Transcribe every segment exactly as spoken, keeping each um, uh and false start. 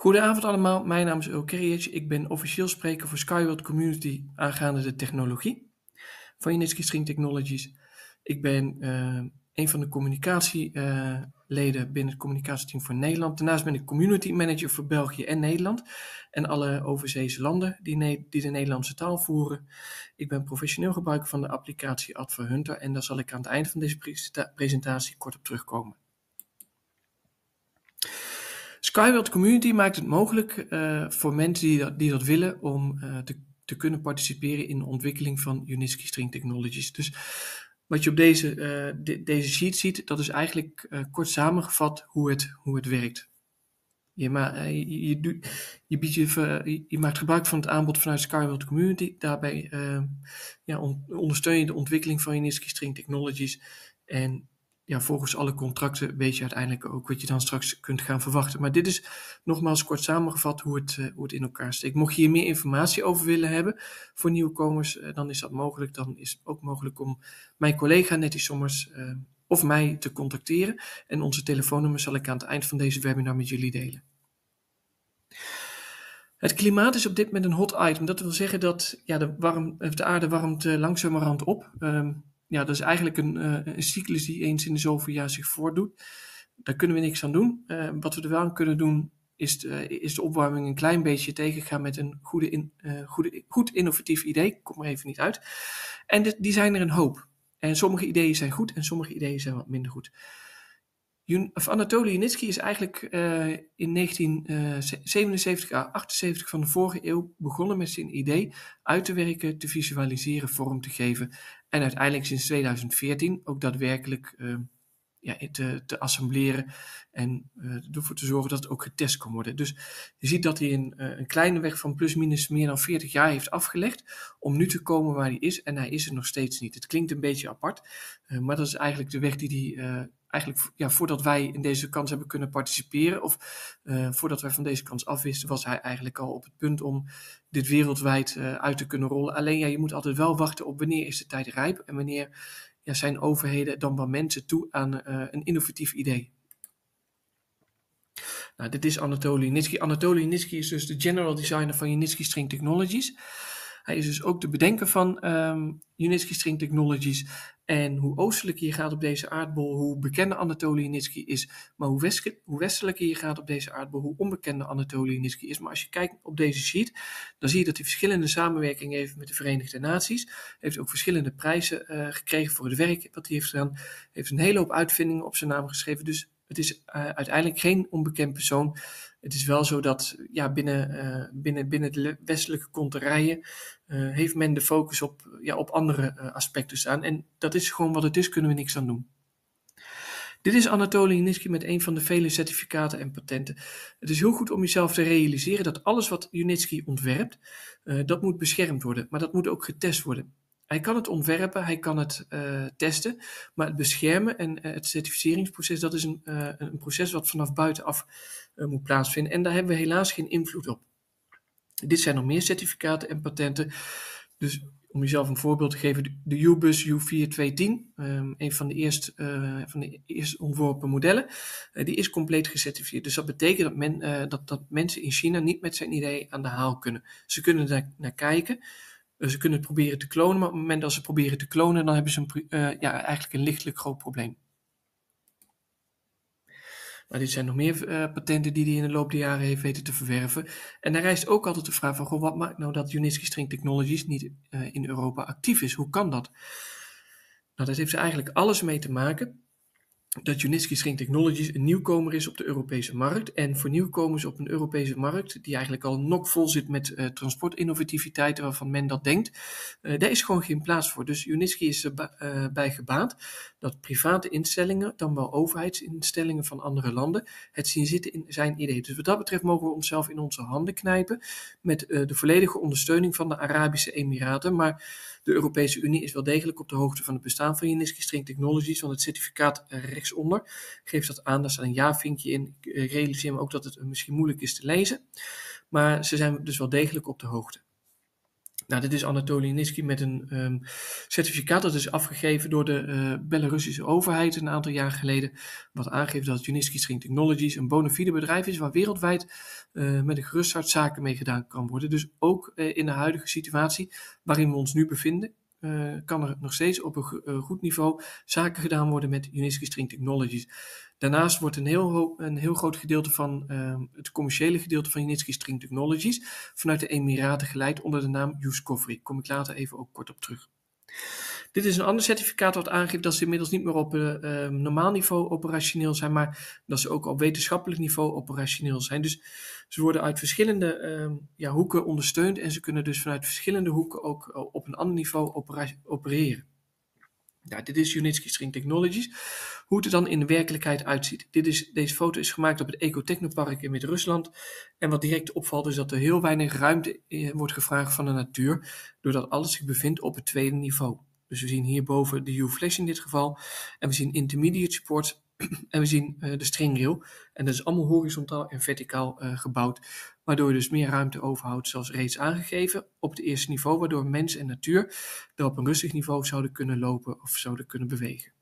Goedenavond allemaal, mijn naam is Earl Kerriage. Ik ben officieel spreker voor Skyworld Community aangaande de technologie van Unitsky String Technologies. Ik ben uh, een van de communicatieleden uh, binnen het communicatieteam voor Nederland. Daarnaast ben ik community manager voor België en Nederland en alle overzeese landen die, ne- die de Nederlandse taal voeren. Ik ben professioneel gebruiker van de applicatie Adverhunter en daar zal ik aan het eind van deze presenta- presentatie kort op terugkomen. Skyworld Community maakt het mogelijk uh, voor mensen die dat, die dat willen om uh, te, te kunnen participeren in de ontwikkeling van Unitsky String Technologies. Dus wat je op deze, uh, de, deze sheet ziet, dat is eigenlijk uh, kort samengevat hoe het, hoe het werkt. Je, ma- uh, je, je, doet, je, biedt je, uh, je maakt gebruik van het aanbod vanuit Skyworld Community. Daarbij uh, ja, on, ondersteun je de ontwikkeling van Unitsky String Technologies en ja, volgens alle contracten weet je uiteindelijk ook wat je dan straks kunt gaan verwachten. Maar dit is nogmaals kort samengevat hoe het, uh, hoe het in elkaar steekt. Mocht je hier meer informatie over willen hebben voor nieuwkomers, uh, dan is dat mogelijk. Dan is het ook mogelijk om mijn collega Nettie Sommers uh, of mij te contacteren. En onze telefoonnummer zal ik aan het eind van deze webinar met jullie delen. Het klimaat is op dit moment een hot item. Dat wil zeggen dat ja, de, warm, de aarde warmt uh, langzamerhand op. Um, Ja, dat is eigenlijk een, uh, een cyclus die eens in de zoveel jaar zich voordoet. Daar kunnen we niks aan doen. Uh, wat we er wel aan kunnen doen, is, uh, is de opwarming een klein beetje tegengaan met een goede in, uh, goede, goed innovatief idee. Ik kom er even niet uit. En dit, die zijn er een hoop. En sommige ideeën zijn goed en sommige ideeën zijn wat minder goed. Anatoly Unitsky is eigenlijk uh, in negentien zevenenzeventig à achtenzeventig van de vorige eeuw begonnen met zijn idee uit te werken, te visualiseren, vorm te geven en uiteindelijk sinds tweeduizend veertien ook daadwerkelijk uh, ja, te, te assembleren en uh, ervoor te zorgen dat het ook getest kan worden. Dus je ziet dat hij een, uh, een kleine weg van plus minus meer dan veertig jaar heeft afgelegd om nu te komen waar hij is en hij is er nog steeds niet. Het klinkt een beetje apart, uh, maar dat is eigenlijk de weg die hij... Uh, Eigenlijk, ja, voordat wij in deze kans hebben kunnen participeren, of uh, voordat wij van deze kans afwisten, was hij eigenlijk al op het punt om dit wereldwijd uh, uit te kunnen rollen. Alleen ja, je moet altijd wel wachten op wanneer is de tijd rijp en wanneer ja, zijn overheden dan wel mensen toe aan uh, een innovatief idee. Nou, dit is Anatoly Unitsky. Anatoly Unitsky is dus de general designer van Unitsky String Technologies. Hij is dus ook de bedenker van um, Unitsky String Technologies. En hoe oostelijker je gaat op deze aardbol, hoe bekender Anatoly Unitsky is. Maar hoe, west- hoe westelijker je gaat op deze aardbol, hoe onbekender Anatoly Unitsky is. Maar als je kijkt op deze sheet, dan zie je dat hij verschillende samenwerkingen heeft met de Verenigde Naties. Hij heeft ook verschillende prijzen uh, gekregen voor het werk wat hij heeft gedaan. Hij heeft een hele hoop uitvindingen op zijn naam geschreven. Dus het is uh, uiteindelijk geen onbekend persoon. Het is wel zo dat ja, binnen, uh, binnen, binnen de westelijke konterijen uh, heeft men de focus op, ja, op andere uh, aspecten staan. En dat is gewoon wat het is, kunnen we niks aan doen. Dit is Anatoly Unitsky met een van de vele certificaten en patenten. Het is heel goed om jezelf te realiseren dat alles wat Unitsky ontwerpt, uh, dat moet beschermd worden. Maar dat moet ook getest worden. Hij kan het ontwerpen, hij kan het uh, testen, maar het beschermen en uh, het certificeringsproces, dat is een, uh, een proces wat vanaf buitenaf uh, moet plaatsvinden. En daar hebben we helaas geen invloed op. Dit zijn nog meer certificaten en patenten. Dus om jezelf een voorbeeld te geven, de U-bus U vier tweehonderdtien, um, een van de eerst, uh, van de eerst ontworpen modellen, uh, die is compleet gecertificeerd. Dus dat betekent dat, men, uh, dat, dat mensen in China niet met zijn idee aan de haal kunnen. Ze kunnen daar naar kijken. Ze kunnen het proberen te klonen, maar op het moment dat ze proberen te klonen, dan hebben ze een, uh, ja, eigenlijk een lichtelijk groot probleem. Maar dit zijn nog meer uh, patenten die hij in de loop der jaren heeft weten te verwerven. En daar rijst ook altijd de vraag van, goh, wat maakt nou dat Unitsky String Technologies niet uh, in Europa actief is? Hoe kan dat? Nou, dat heeft er eigenlijk alles mee te maken dat Unitsky String Technologies een nieuwkomer is op de Europese markt. En voor nieuwkomers op een Europese markt, die eigenlijk al nokvol zit met uh, transportinnovativiteiten waarvan men dat denkt, uh, daar is gewoon geen plaats voor. Dus Unitsky is erbij uh, bij gebaat dat private instellingen, dan wel overheidsinstellingen van andere landen, het zien zitten in zijn idee. Dus wat dat betreft mogen we onszelf in onze handen knijpen met uh, de volledige ondersteuning van de Arabische Emiraten. Maar de Europese Unie is wel degelijk op de hoogte van het bestaan van Unitsky String Technologies, want het certificaat uh, rechtsonder geeft dat aan, daar staat een ja-vinkje in. Ik realiseer me ook dat het misschien moeilijk is te lezen, maar ze zijn dus wel degelijk op de hoogte. Nou, dit is Anatoly Yunitski met een um, certificaat dat is afgegeven door de uh, Belarusische overheid een aantal jaar geleden, wat aangeeft dat Yunitski String Technologies een bona fide bedrijf is waar wereldwijd uh, met een gerust hart zaken mee gedaan kan worden. Dus ook uh, in de huidige situatie waarin we ons nu bevinden, uh, kan er nog steeds op een uh, goed niveau zaken gedaan worden met Yunitski String Technologies. Daarnaast wordt een heel, een heel groot gedeelte van uh, het commerciële gedeelte van Yunitski String Technologies vanuit de Emiraten geleid onder de naam Yuscofri. Daar kom ik later even ook kort op terug. Dit is een ander certificaat wat aangeeft dat ze inmiddels niet meer op uh, uh, normaal niveau operationeel zijn, maar dat ze ook op wetenschappelijk niveau operationeel zijn. Dus ze worden uit verschillende uh, ja, hoeken ondersteund en ze kunnen dus vanuit verschillende hoeken ook uh, op een ander niveau opera- opereren. Ja, dit is Yunitski String Technologies. Hoe het er dan in de werkelijkheid uitziet. Dit is, deze foto is gemaakt op het Ecotechnopark in Wit-Rusland. En wat direct opvalt is dat er heel weinig ruimte eh, wordt gevraagd van de natuur, doordat alles zich bevindt op het tweede niveau. Dus we zien hierboven de U-flash in dit geval. En we zien intermediate support. En we zien uh, de stringrail. En dat is allemaal horizontaal en verticaal uh, gebouwd. Waardoor je dus meer ruimte overhoudt, zoals reeds aangegeven, op het eerste niveau. Waardoor mens en natuur er op een rustig niveau zouden kunnen lopen of zouden kunnen bewegen.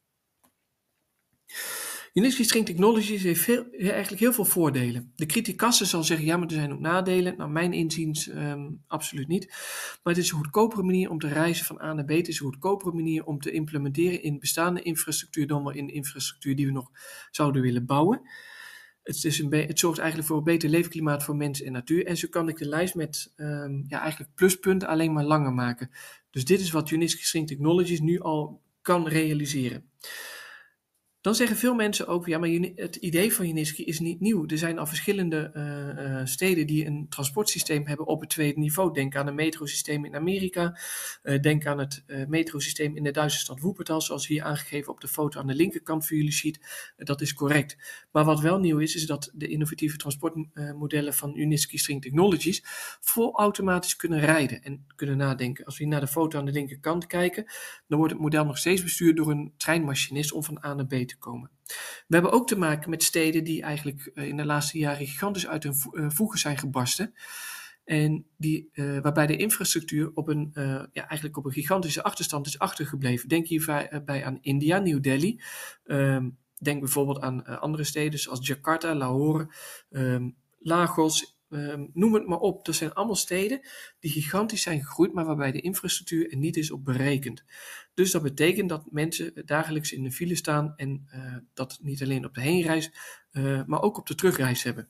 Yunitski String Technologies heeft veel, ja, eigenlijk heel veel voordelen. De criticasse zal zeggen, ja, maar er zijn ook nadelen. Nou, mijn inziens um, absoluut niet. Maar het is een goedkopere manier om te reizen van A naar B. Het is een goedkopere manier om te implementeren in bestaande infrastructuur dan wel in infrastructuur die we nog zouden willen bouwen. Het, is een het zorgt eigenlijk voor een beter leefklimaat voor mens en natuur. En zo kan ik de lijst met um, ja, eigenlijk pluspunten alleen maar langer maken. Dus dit is wat Yunitski String Technologies nu al kan realiseren. Dan zeggen veel mensen ook, ja, maar het idee van Yunitski is niet nieuw. Er zijn al verschillende uh, uh, steden die een transportsysteem hebben op het tweede niveau. Denk aan een metrosysteem in Amerika. Uh, denk aan het uh, metrosysteem in de Duitse stad Wuppertal, zoals hier aangegeven op de foto aan de linkerkant van jullie ziet. Uh, dat is correct. Maar wat wel nieuw is, is dat de innovatieve transportmodellen van Yunitski String Technologies vol automatisch kunnen rijden en kunnen nadenken. Als we naar de foto aan de linkerkant kijken, dan wordt het model nog steeds bestuurd door een treinmachinist om van A naar B te komen. We hebben ook te maken met steden die eigenlijk uh, in de laatste jaren gigantisch uit hun vo- uh, voegen zijn gebarsten. En die, uh, waarbij de infrastructuur op een, uh, ja, eigenlijk op een gigantische achterstand is achtergebleven. Denk hierbij aan India, New Delhi. Um, denk bijvoorbeeld aan uh, andere steden zoals Jakarta, Lahore, um, Lagos. Um, noem het maar op. Dat zijn allemaal steden die gigantisch zijn gegroeid, maar waarbij de infrastructuur er niet is op berekend. Dus dat betekent dat mensen dagelijks in de file staan en uh, dat niet alleen op de heenreis, uh, maar ook op de terugreis hebben.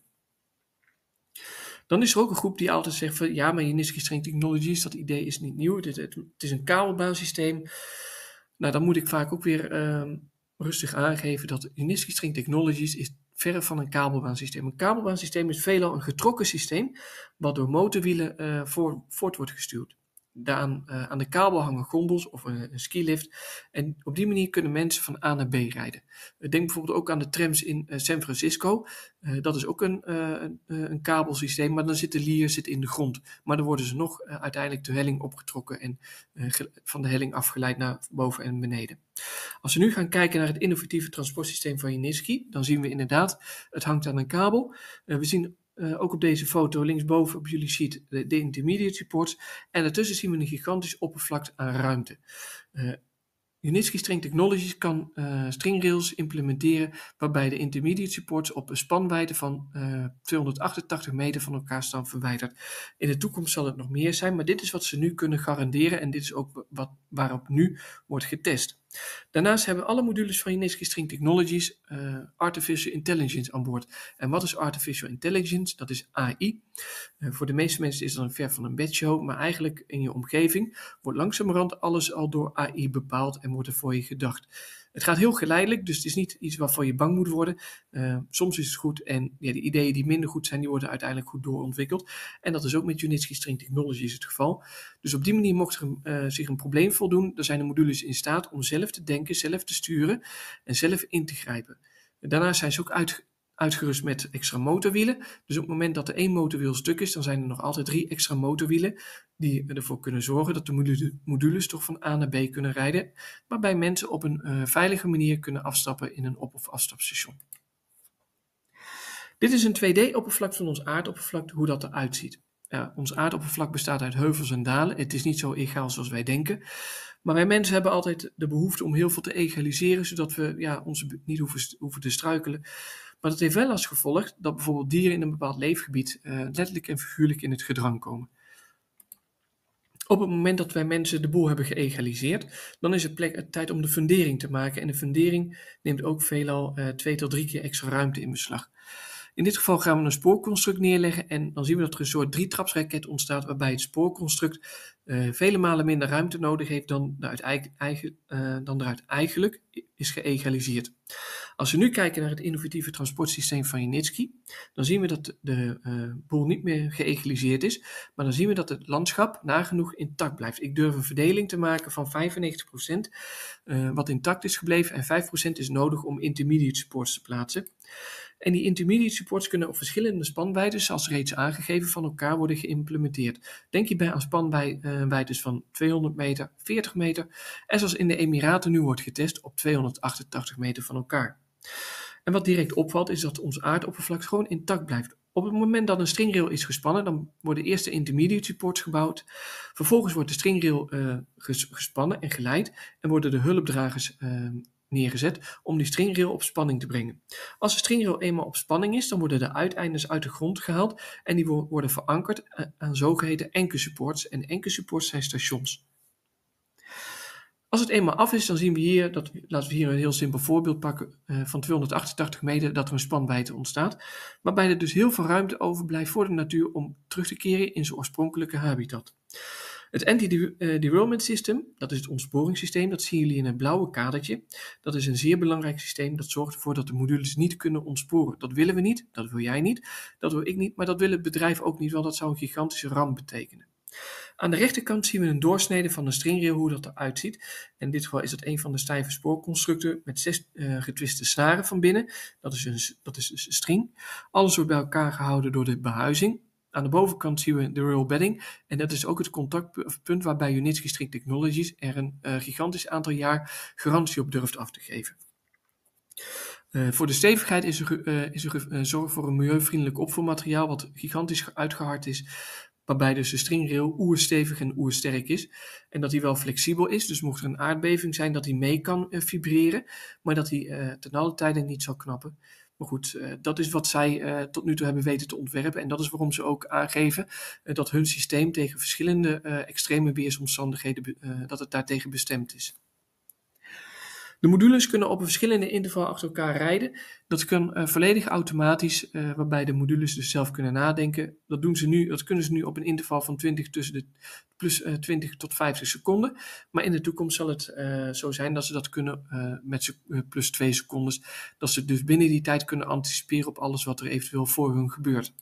Dan is er ook een groep die altijd zegt van ja, maar Yunitski String Technologies, dat idee is niet nieuw. Het, het, het is een kabelbaansysteem. Nou, dan moet ik vaak ook weer uh, rustig aangeven dat Yunitski String Technologies is verre van een kabelbaansysteem. Een kabelbaansysteem is veelal een getrokken systeem, wat door motorwielen uh, voor, voort wordt gestuurd. Daaraan, uh, aan de kabel hangen gondels of een, een skilift. En op die manier kunnen mensen van A naar B rijden. Uh, denk bijvoorbeeld ook aan de trams in uh, San Francisco. Uh, dat is ook een, uh, een, een kabelsysteem, maar dan zit de lier zit in de grond. Maar dan worden ze nog uh, uiteindelijk de helling opgetrokken en uh, ge- van de helling afgeleid naar boven en beneden. Als we nu gaan kijken naar het innovatieve transportsysteem van Yunitski, dan zien we inderdaad, het hangt aan een kabel. Uh, we zien Uh, ook op deze foto linksboven op jullie sheet de, de intermediate supports. En daartussen zien we een gigantisch oppervlak aan ruimte. Uh, Yunitski String Technologies kan uh, stringrails implementeren waarbij de intermediate supports op een spanwijdte van uh, tweehonderdachtentachtig meter van elkaar staan verwijderd. In de toekomst zal het nog meer zijn, maar dit is wat ze nu kunnen garanderen en dit is ook wat, waarop nu wordt getest. Daarnaast hebben alle modules van Yunitski String Technologies uh, Artificial Intelligence aan boord. En wat is Artificial Intelligence? Dat is A I. Uh, voor de meeste mensen is dat een ver van een bedshow, maar eigenlijk in je omgeving wordt langzamerhand alles al door A I bepaald en wordt er voor je gedacht. Het gaat heel geleidelijk, dus het is niet iets waarvoor je bang moet worden. Uh, soms is het goed en ja, de ideeën die minder goed zijn, die worden uiteindelijk goed doorontwikkeld. En dat is ook met Yunitski String Technologies het geval. Dus op die manier mocht er uh, zich een probleem voldoen, dan zijn de modules in staat om zelf te denken, zelf te sturen en zelf in te grijpen. Daarnaast zijn ze ook uit, uitgerust met extra motorwielen. Dus op het moment dat er één motorwiel stuk is, dan zijn er nog altijd drie extra motorwielen die ervoor kunnen zorgen dat de modules toch van A naar B kunnen rijden, waarbij mensen op een uh, veilige manier kunnen afstappen in een op- of afstapstation. Dit is een twee D-oppervlak van ons aardoppervlak, hoe dat eruit ziet. ja, ons aardoppervlak bestaat uit heuvels en dalen. Het is niet zo egaal zoals wij denken. Maar wij mensen hebben altijd de behoefte om heel veel te egaliseren, zodat we ja, ons niet hoeven, hoeven te struikelen. Maar dat heeft wel als gevolg dat bijvoorbeeld dieren in een bepaald leefgebied uh, letterlijk en figuurlijk in het gedrang komen. Op het moment dat wij mensen de boel hebben geëgaliseerd, dan is het plek, tijd om de fundering te maken. En de fundering neemt ook veelal uh, twee tot drie keer extra ruimte in beslag. In dit geval gaan we een spoorconstruct neerleggen en dan zien we dat er een soort drietrapsraket ontstaat waarbij het spoorconstruct uh, vele malen minder ruimte nodig heeft dan, eruit eigen, uh, dan eruit eigenlijk is geëgaliseerd. Als we nu kijken naar het innovatieve transportsysteem van Janicki, dan zien we dat de uh, boel niet meer geëgaliseerd is, maar dan zien we dat het landschap nagenoeg intact blijft. Ik durf een verdeling te maken van vijfennegentig procent uh, wat intact is gebleven en vijf procent is nodig om intermediate supports te plaatsen. En die intermediate supports kunnen op verschillende spanwijdtes, zoals reeds aangegeven, van elkaar worden geïmplementeerd. Denk hierbij aan spanwijdtes van tweehonderd meter, veertig meter en zoals in de Emiraten nu wordt getest op tweehonderdachtentachtig meter van elkaar. En wat direct opvalt is dat ons aardoppervlak gewoon intact blijft. Op het moment dat een stringrail is gespannen, dan worden eerst de intermediate supports gebouwd. Vervolgens wordt de stringrail uh, ges gespannen en geleid en worden de hulpdragers uh, neergezet om die stringrail op spanning te brengen. Als de stringrail eenmaal op spanning is, dan worden de uiteindes uit de grond gehaald en die wo worden verankerd aan zogeheten anchor supports. En anchor supports zijn stations. Als het eenmaal af is, dan zien we hier, dat, laten we hier een heel simpel voorbeeld pakken uh, van tweehonderdachtentachtig meter, dat er een spanwijdte ontstaat, waarbij er dus heel veel ruimte overblijft voor de natuur om terug te keren in zijn oorspronkelijke habitat. Het anti-derailment system, dat is het ontsporingssysteem, dat zien jullie in het blauwe kadertje. Dat is een zeer belangrijk systeem, dat zorgt ervoor dat de modules niet kunnen ontsporen. Dat willen we niet, dat wil jij niet, dat wil ik niet, maar dat wil het bedrijf ook niet, want dat zou een gigantische ramp betekenen. Aan de rechterkant zien we een doorsnede van de stringrail, hoe dat eruit ziet. En in dit geval is dat een van de stijve spoorconstructen met zes uh, getwiste snaren van binnen. Dat is, een, dat is dus een string. Alles wordt bij elkaar gehouden door de behuizing. Aan de bovenkant zien we de rail bedding en dat is ook het contactpunt waarbij Janicki String Technologies er een uh, gigantisch aantal jaar garantie op durft af te geven. Uh, voor de stevigheid is er, uh, is er uh, zorg voor een milieuvriendelijk opvoermateriaal wat gigantisch uitgehard is, waarbij dus de stringrail oerstevig en oersterk is en dat hij wel flexibel is, dus mocht er een aardbeving zijn dat hij mee kan uh, vibreren, maar dat hij uh, ten alle tijde niet zal knappen. Maar goed, uh, dat is wat zij uh, tot nu toe hebben weten te ontwerpen en dat is waarom ze ook aangeven uh, dat hun systeem tegen verschillende uh, extreme weersomstandigheden, uh, dat het daartegen bestemd is. De modules kunnen op een verschillende interval achter elkaar rijden. Dat kan uh, volledig automatisch, uh, waarbij de modules dus zelf kunnen nadenken. Dat, doen ze nu, dat kunnen ze nu op een interval van twintig, tussen de plus uh, twintig tot vijftig seconden. Maar in de toekomst zal het uh, zo zijn dat ze dat kunnen uh, met uh, plus twee seconden. Dat ze dus binnen die tijd kunnen anticiperen op alles wat er eventueel voor hun gebeurt.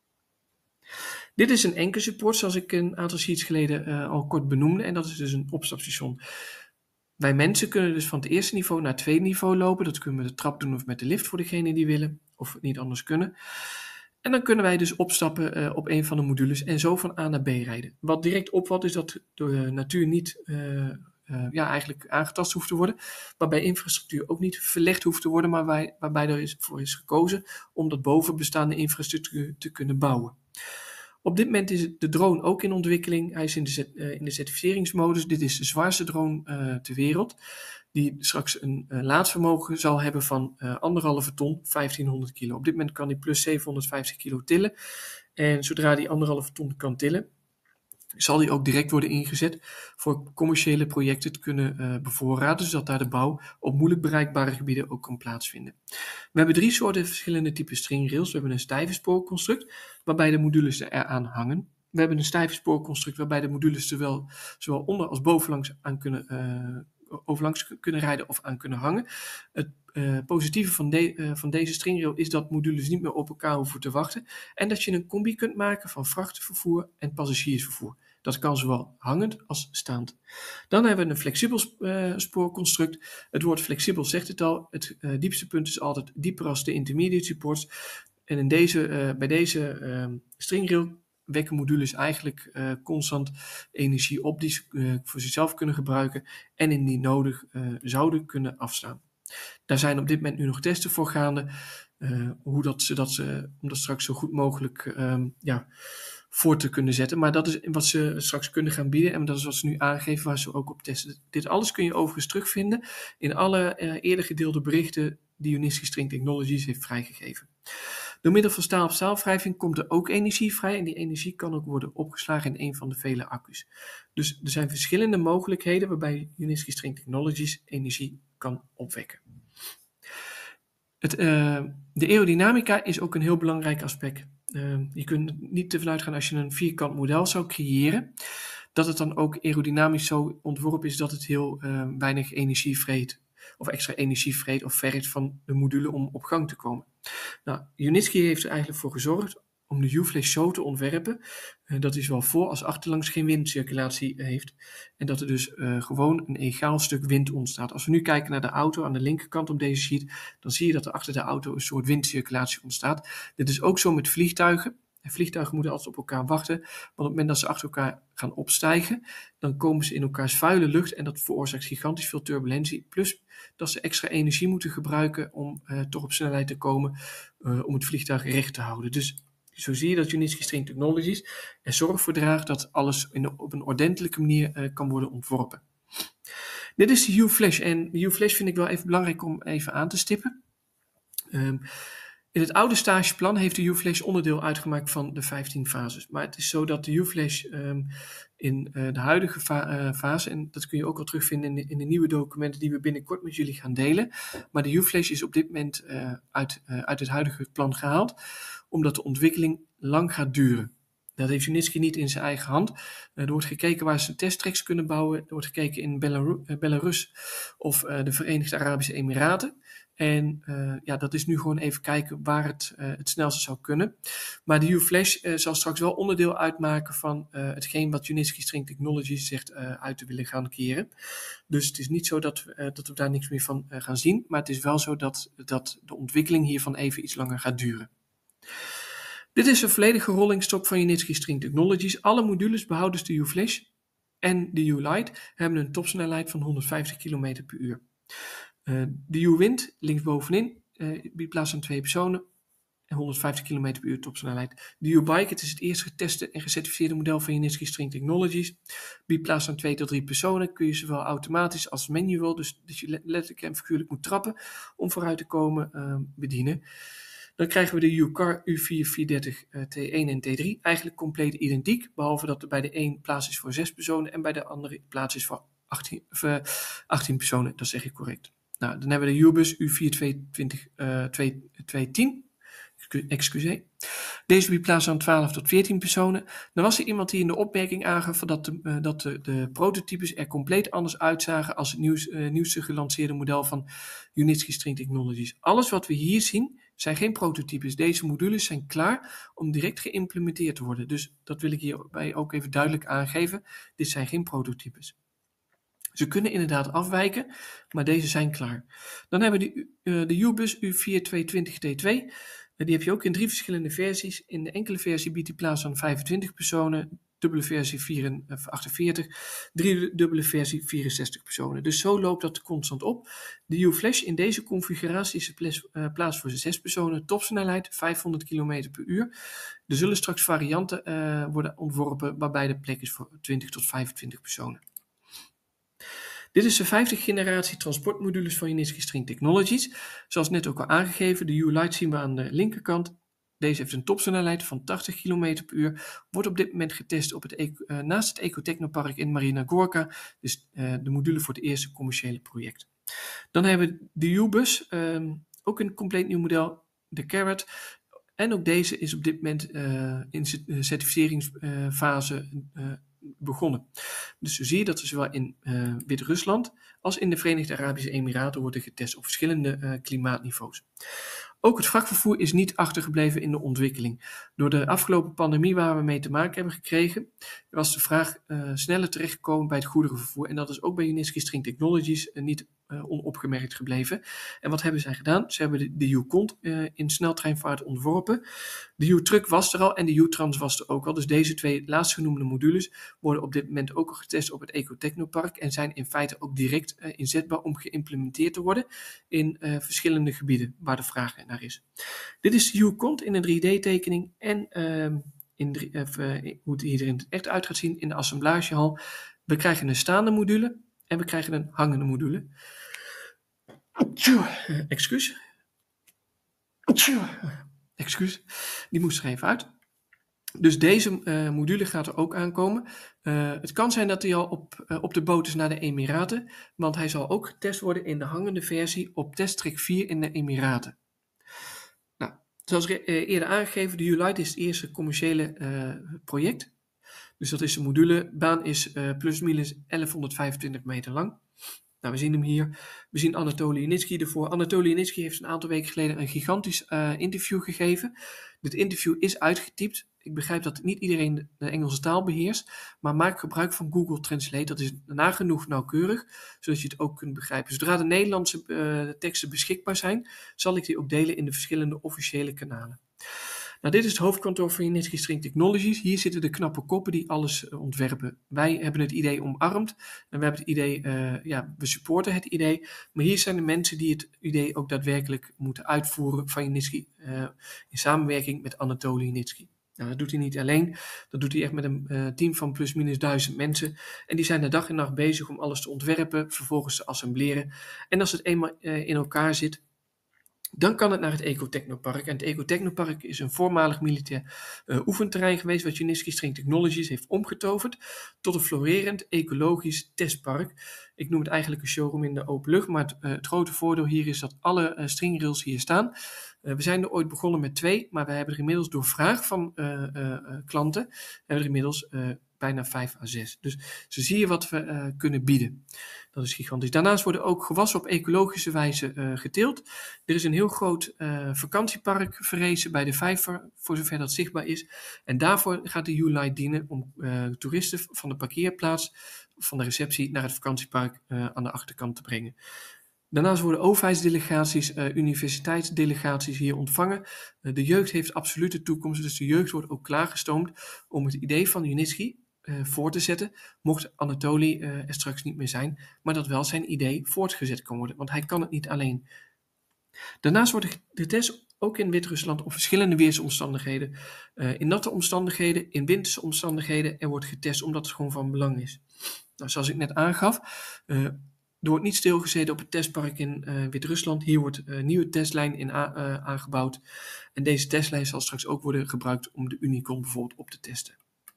Dit is een anchor support, zoals ik een aantal sheets geleden uh, al kort benoemde. En dat is dus een opstapstation. Wij mensen kunnen dus van het eerste niveau naar het tweede niveau lopen. Dat kunnen we met de trap doen of met de lift voor degenen die willen of niet anders kunnen. En dan kunnen wij dus opstappen uh, op een van de modules en zo van A naar B rijden. Wat direct opvalt is dat de natuur niet uh, uh, ja, eigenlijk aangetast hoeft te worden. Waarbij infrastructuur ook niet verlegd hoeft te worden, maar wij, waarbij er is, voor is gekozen om dat bovenbestaande infrastructuur te kunnen bouwen. Op dit moment is de drone ook in ontwikkeling. Hij is in de, uh, in de certificeringsmodus. Dit is de zwaarste drone uh, ter wereld. Die straks een uh, laadvermogen zal hebben van uh, anderhalve ton, vijftienhonderd kilo. Op dit moment kan hij plus zevenhonderdvijftig kilo tillen. En zodra hij anderhalve ton kan tillen, zal die ook direct worden ingezet voor commerciële projecten te kunnen uh, bevoorraden, zodat daar de bouw op moeilijk bereikbare gebieden ook kan plaatsvinden. We hebben drie soorten verschillende typen stringrails. We hebben een stijve spoorconstruct, waarbij de modules eraan hangen. We hebben een stijve spoorconstruct, waarbij de modules zowel, zowel onder als bovenlangs aan kunnen, uh, overlangs kunnen rijden of aan kunnen hangen. Het uh, positieve van, de, uh, van deze stringrail is dat modules niet meer op elkaar hoeven te wachten en dat je een combi kunt maken van vrachtvervoer en passagiersvervoer. Dat kan zowel hangend als staand. Dan hebben we een flexibel uh, spoorconstruct. Het woord flexibel zegt het al. Het uh, diepste punt is altijd dieper als de intermediate supports. En in deze, uh, bij deze uh, stringrail wekken modules eigenlijk uh, constant energie op die ze uh, voor zichzelf kunnen gebruiken en indien nodig uh, zouden kunnen afstaan. Daar zijn op dit moment nu nog testen voor gaande, uh, hoe dat, zodat ze, om dat straks zo goed mogelijk um, ja, voor te kunnen zetten. Maar dat is wat ze straks kunnen gaan bieden en dat is wat ze nu aangeven waar ze ook op testen. Dit alles kun je overigens terugvinden in alle uh, eerder gedeelde berichten die Uniski String Technologies heeft vrijgegeven. Door middel van staal-op-staal-wrijving komt er ook energie vrij en die energie kan ook worden opgeslagen in een van de vele accu's. Dus er zijn verschillende mogelijkheden waarbij Uniski String Technologies energie kan opwekken. Het, uh, de aerodynamica is ook een heel belangrijk aspect. Uh, je kunt niet ervan uitgaan als je een vierkant model zou creëren, dat het dan ook aerodynamisch zo ontworpen is dat het heel uh, weinig energie vreet, of extra energie vreet of vergt van de module om op gang te komen. Nou, Uniski heeft er eigenlijk voor gezorgd om de U-flash zo te ontwerpen, uh, dat hij zowel voor als achterlangs geen windcirculatie heeft en dat er dus uh, gewoon een egaal stuk wind ontstaat. Als we nu kijken naar de auto aan de linkerkant op deze sheet, dan zie je dat er achter de auto een soort windcirculatie ontstaat. Dit is ook zo met vliegtuigen. En vliegtuigen moeten altijd op elkaar wachten, want op het moment dat ze achter elkaar gaan opstijgen, dan komen ze in elkaars vuile lucht en dat veroorzaakt gigantisch veel turbulentie. Plus dat ze extra energie moeten gebruiken om uh, toch op snelheid te komen, uh, om het vliegtuig recht te houden. Dus zo zie je dat Uniski String Technologies er zorg voor draagt dat alles in, op een ordentelijke manier uh, kan worden ontworpen. Dit is de U-flash en de U-flash vind ik wel even belangrijk om even aan te stippen. Um, In het oude stageplan heeft de U-flash onderdeel uitgemaakt van de vijftien fases. Maar het is zo dat de U-flash um, in uh, de huidige fa- uh, fase, en dat kun je ook wel terugvinden in de, in de nieuwe documenten die we binnenkort met jullie gaan delen. Maar de U-flash is op dit moment uh, uit, uh, uit het huidige plan gehaald, omdat de ontwikkeling lang gaat duren. Dat heeft Uniski niet in zijn eigen hand. Uh, er wordt gekeken waar ze testtracks kunnen bouwen. Er wordt gekeken in Belaru- uh, Belarus of uh, de Verenigde Arabische Emiraten. En uh, ja, dat is nu gewoon even kijken waar het uh, het snelste zou kunnen. Maar de U-flash uh, zal straks wel onderdeel uitmaken van uh, hetgeen wat Uniski String Technologies zegt uh, uit te willen gaan keren. Dus het is niet zo dat we, uh, dat we daar niks meer van uh, gaan zien. Maar het is wel zo dat, dat de ontwikkeling hiervan even iets langer gaat duren. Dit is een volledige rollingstok van Uniski String Technologies. Alle modules behouden de U-flash en de U-light hebben een topsnelheid van honderdvijftig kilometer per uur. Uh, de U-wind, linksbovenin, uh, biedt plaats aan twee personen en honderdvijftig kilometer per uur topsnelheid. De U-bike, het is het eerst geteste en gecertificeerde model van Uniski String Technologies, biedt plaats aan twee tot drie personen. Kun je zowel automatisch als manual, dus dat je letterlijk en figuurlijk moet trappen om vooruit te komen, uh, bedienen. Dan krijgen we de U-car U vier vierhonderddertig uh, T één en T drie, eigenlijk compleet identiek, behalve dat er bij de een plaats is voor zes personen en bij de andere plaats is voor achttien, of, uh, achttien personen, dat zeg ik correct. Nou, dan hebben we de U-bus U vier tweehonderdtwintig, uh, tweehonderdtien, excuseer. Deze biedt plaats aan twaalf tot veertien personen. Dan was er iemand die in de opmerking aangaf dat de, uh, dat de, de prototypes er compleet anders uitzagen als het nieuws, uh, nieuwste gelanceerde model van Uniski String Technologies. Alles wat we hier zien zijn geen prototypes. Deze modules zijn klaar om direct geïmplementeerd te worden. Dus dat wil ik hierbij ook even duidelijk aangeven. Dit zijn geen prototypes. Ze kunnen inderdaad afwijken, maar deze zijn klaar. Dan hebben we de, uh, de U-bus U vier tweehonderdtwintig T twee. Uh, die heb je ook in drie verschillende versies. In de enkele versie biedt die plaats aan vijfentwintig personen, dubbele versie achtenveertig, drie dubbele versie vierenzestig personen. Dus zo loopt dat constant op. De U-flash in deze configuratie is ples, uh, plaats voor zes personen, topsnelheid vijfhonderd kilometer per uur. Er zullen straks varianten uh, worden ontworpen waarbij de plek is voor twintig tot vijfentwintig personen. Dit is de vijfde generatie transportmodules van Uniski String Technologies. Zoals net ook al aangegeven, de U-light zien we aan de linkerkant. Deze heeft een topsnelheid van tachtig kilometer per uur. Wordt op dit moment getest op het, uh, naast het Ecotechnopark in Marina Gorka. Dus uh, de module voor het eerste commerciële project. Dan hebben we de U-bus, um, ook een compleet nieuw model, de Carrot. En ook deze is op dit moment uh, in de certificeringsfase uh, begonnen. Dus zo zie je dat er zowel in uh, Wit-Rusland als in de Verenigde Arabische Emiraten worden getest op verschillende uh, klimaatniveaus. Ook het vrachtvervoer is niet achtergebleven in de ontwikkeling. Door de afgelopen pandemie waar we mee te maken hebben gekregen, was de vraag uh, sneller terechtgekomen bij het goederenvervoer. En dat is ook bij Uniski String Technologies uh, niet uh, onopgemerkt gebleven. En wat hebben zij gedaan? Ze hebben de, de U-cont uh, in sneltreinvaart ontworpen. De U-truck was er al en de U-trans was er ook al. Dus deze twee laatstgenoemde modules worden op dit moment ook al getest op het Ecotechnopark en zijn in feite ook direct uh, inzetbaar om geïmplementeerd te worden in uh, verschillende gebieden waar de vraag naar is. Dit is de U-cont in een drie D tekening en uh, in drie, uh, hoe het hier in het echt uit gaat zien in de assemblagehal. We krijgen een staande module en we krijgen een hangende module. Excuus. Excuus. Die moest er even uit. Dus deze uh, module gaat er ook aankomen. Uh, het kan zijn dat hij al op, uh, op de boot is naar de Emiraten, want hij zal ook getest worden in de hangende versie op testtrek vier in de Emiraten. Nou, zoals uh, eerder aangegeven, de U-Lite is het eerste commerciële uh, project. Dus dat is de module. Baan is uh, plus minus elfhonderdvijfentwintig meter lang. Nou, we zien hem hier. We zien Anatoly Yunitski ervoor. Anatoly Yunitski heeft een aantal weken geleden een gigantisch uh, interview gegeven. Dit interview is uitgetypt. Ik begrijp dat niet iedereen de Engelse taal beheerst, maar maak gebruik van Google Translate. Dat is nagenoeg nauwkeurig, zodat je het ook kunt begrijpen. Zodra de Nederlandse uh, teksten beschikbaar zijn, zal ik die ook delen in de verschillende officiële kanalen. Nou, dit is het hoofdkantoor van Yunitski String Technologies. Hier zitten de knappe koppen die alles uh, ontwerpen. Wij hebben het idee omarmd en we hebben het idee, uh, ja, we supporten het idee. Maar hier zijn de mensen die het idee ook daadwerkelijk moeten uitvoeren van Yunitski uh, in samenwerking met Anatoly Yunitski. Nou, dat doet hij niet alleen, dat doet hij echt met een uh, team van plus minus duizend mensen. En die zijn de dag en nacht bezig om alles te ontwerpen, vervolgens te assembleren. En als het eenmaal uh, in elkaar zit, dan kan het naar het Ecotechnopark. En het Ecotechnopark is een voormalig militair uh, oefenterrein geweest, wat Yunitski String Technologies heeft omgetoverd tot een florerend ecologisch testpark. Ik noem het eigenlijk een showroom in de open lucht, maar het, uh, het grote voordeel hier is dat alle uh, stringrails hier staan. Uh, we zijn er ooit begonnen met twee, maar we hebben er inmiddels door vraag van uh, uh, uh, klanten, hebben we er inmiddels uh, bijna vijf à zes. Dus zo zie je wat we uh, kunnen bieden. Dat is gigantisch. Daarnaast worden ook gewassen op ecologische wijze uh, geteeld. Er is een heel groot uh, vakantiepark verrezen bij de Vijver, voor zover dat zichtbaar is. En daarvoor gaat de U-Lite dienen om uh, toeristen van de parkeerplaats, van de receptie naar het vakantiepark uh, aan de achterkant te brengen. Daarnaast worden overheidsdelegaties, uh, universiteitsdelegaties hier ontvangen. Uh, de jeugd heeft absolute toekomst, dus de jeugd wordt ook klaargestoomd om het idee van Yunitski uh, voor te zetten, mocht Anatoly uh, er straks niet meer zijn, maar dat wel zijn idee voortgezet kan worden, want hij kan het niet alleen. Daarnaast wordt de test ook in Wit-Rusland op verschillende weersomstandigheden, uh, in natte omstandigheden, in winterse omstandigheden, en wordt getest omdat het gewoon van belang is. Nou, zoals ik net aangaf, uh, er wordt niet stilgezeten op het testpark in uh, Wit-Rusland. Hier wordt een nieuwe testlijn in a- uh, aangebouwd. En deze testlijn zal straks ook worden gebruikt om de Unicon bijvoorbeeld op te testen.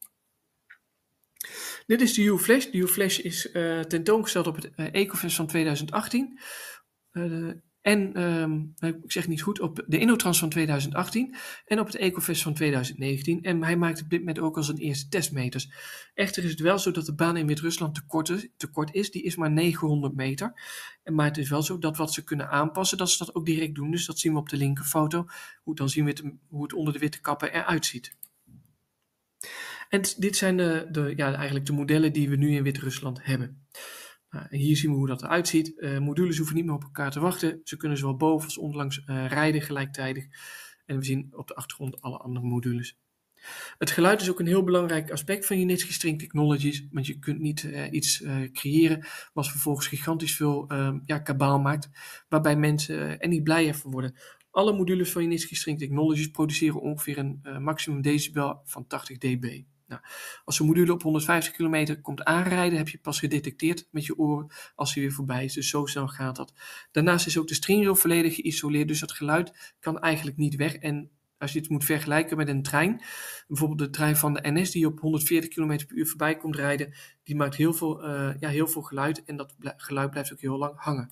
Dit is de U-Flash. De U-Flash is uh, tentoongesteld op het uh, Ecofest van tweeduizend achttien. Uh, en, um, ik zeg het niet goed, op de Innotrans van tweeduizend achttien en op het Ecofest van tweeduizend negentien. En hij maakt op dit moment ook al zijn eerste testmeters. Echter is het wel zo dat de baan in Wit-Rusland te kort is, te kort is. Die is maar negenhonderd meter. En, maar het is wel zo dat wat ze kunnen aanpassen, dat ze dat ook direct doen. Dus dat zien we op de linkerfoto. Hoe, dan zien we het, hoe het onder de witte kappen eruit ziet. En dit zijn de, de, ja, eigenlijk de modellen die we nu in Wit-Rusland hebben. Uh, hier zien we hoe dat eruit ziet. Uh, modules hoeven niet meer op elkaar te wachten. Ze kunnen zowel boven als onderlangs uh, rijden gelijktijdig. En we zien op de achtergrond alle andere modules. Het geluid is ook een heel belangrijk aspect van Yunitski String Technologies. Want je kunt niet uh, iets uh, creëren wat vervolgens gigantisch veel uh, ja, kabaal maakt. Waarbij mensen uh, er niet blijer van worden. Alle modules van Yunitski String Technologies produceren ongeveer een uh, maximum decibel van tachtig decibel. Nou, als een module op honderdvijftig kilometer komt aanrijden, heb je pas gedetecteerd met je oren als hij weer voorbij is. Dus zo snel gaat dat. Daarnaast is ook de stringrail volledig geïsoleerd, dus dat geluid kan eigenlijk niet weg. En als je het moet vergelijken met een trein, bijvoorbeeld de trein van de N S die op honderdveertig kilometer per uur voorbij komt rijden, die maakt heel veel, uh, ja, heel veel geluid en dat geluid blijft ook heel lang hangen.